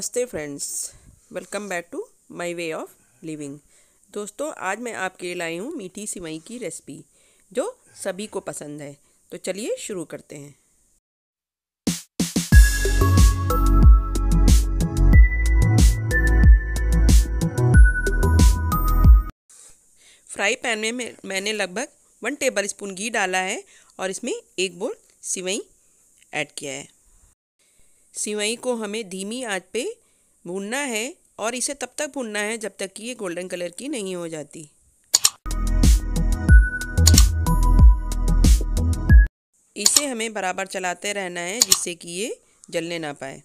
नमस्ते friends, welcome back to my way of living. दोस्तों, आज मैं आपके लिए लाई हूँ मीठी सिवई की रेसिपी जो सभी को पसंद है। तो चलिए शुरू करते हैं। फ्राई पैन में मैंने लगभग 1 टेबल स्पून घी डाला है और इसमें 1 बोल सिवई ऐड किया है। सिवई को हमें धीमी आंच पे भूनना है और इसे तब तक भूनना है जब तक कि ये गोल्डन कलर की नहीं हो जाती। इसे हमें बराबर चलाते रहना है जिससे कि ये जलने ना पाए।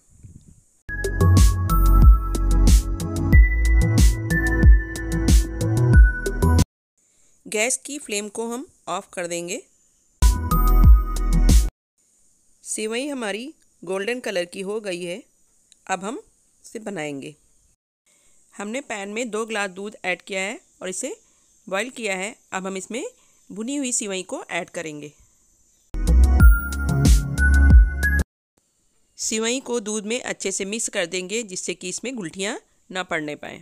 गैस की फ्लेम को हम ऑफ कर देंगे। सिवई हमारी गोल्डन कलर की हो गई है। अब हम इसे बनाएंगे। हमने पैन में 2 गिलास दूध ऐड किया है और इसे बॉईल किया है। अब हम इसमें भुनी हुई सिवई को ऐड करेंगे। सिवई को दूध में अच्छे से मिक्स कर देंगे जिससे कि इसमें गुठलियाँ ना पड़ने पाए।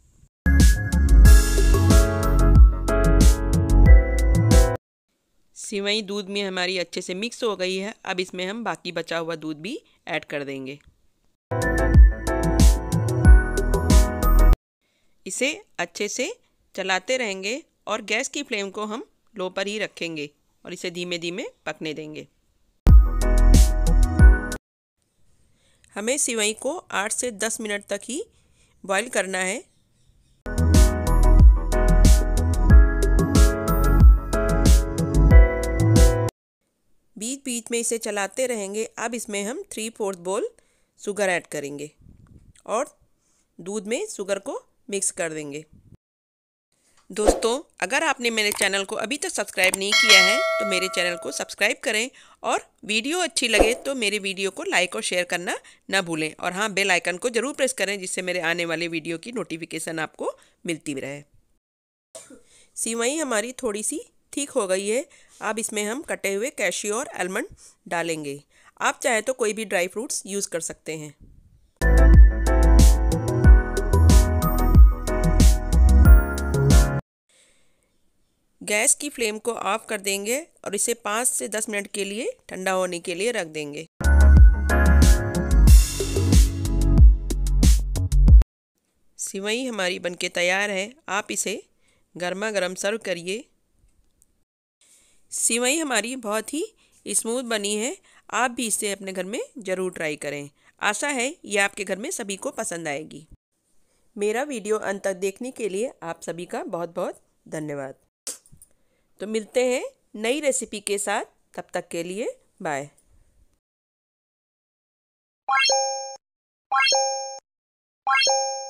सिवई दूध में हमारी अच्छे से मिक्स हो गई है। अब इसमें हम बाकी बचा हुआ दूध भी ऐड कर देंगे। इसे अच्छे से चलाते रहेंगे और गैस की फ्लेम को हम लो पर ही रखेंगे और इसे धीमे धीमे पकने देंगे। हमें सिवई को 8 से 10 मिनट तक ही बॉईल करना है। बीच बीच में इसे चलाते रहेंगे। अब इसमें हम 3/4 बोल शुगर ऐड करेंगे और दूध में शुगर को मिक्स कर देंगे। दोस्तों, अगर आपने मेरे चैनल को अभी तक सब्सक्राइब नहीं किया है तो मेरे चैनल को सब्सक्राइब करें और वीडियो अच्छी लगे तो मेरे वीडियो को लाइक और शेयर करना ना भूलें। और हाँ, बेल आइकन को ज़रूर प्रेस करें जिससे मेरे आने वाले वीडियो की नोटिफिकेशन आपको मिलती रहे। सिवई हमारी थोड़ी सी ठीक हो गई है। अब इसमें हम कटे हुए कैश्यू और आलमंड डालेंगे। आप चाहे तो कोई भी ड्राई फ्रूट्स यूज़ कर सकते हैं। गैस की फ्लेम को ऑफ कर देंगे और इसे 5 से 10 मिनट के लिए ठंडा होने के लिए रख देंगे। सिवई हमारी बनके तैयार है। आप इसे गर्मा गर्म सर्व करिए। सिवई हमारी बहुत ही स्मूथ बनी है। आप भी इसे अपने घर में ज़रूर ट्राई करें। आशा है ये आपके घर में सभी को पसंद आएगी। मेरा वीडियो अंत तक देखने के लिए आप सभी का बहुत बहुत धन्यवाद। तो मिलते हैं नई रेसिपी के साथ। तब तक के लिए बाय।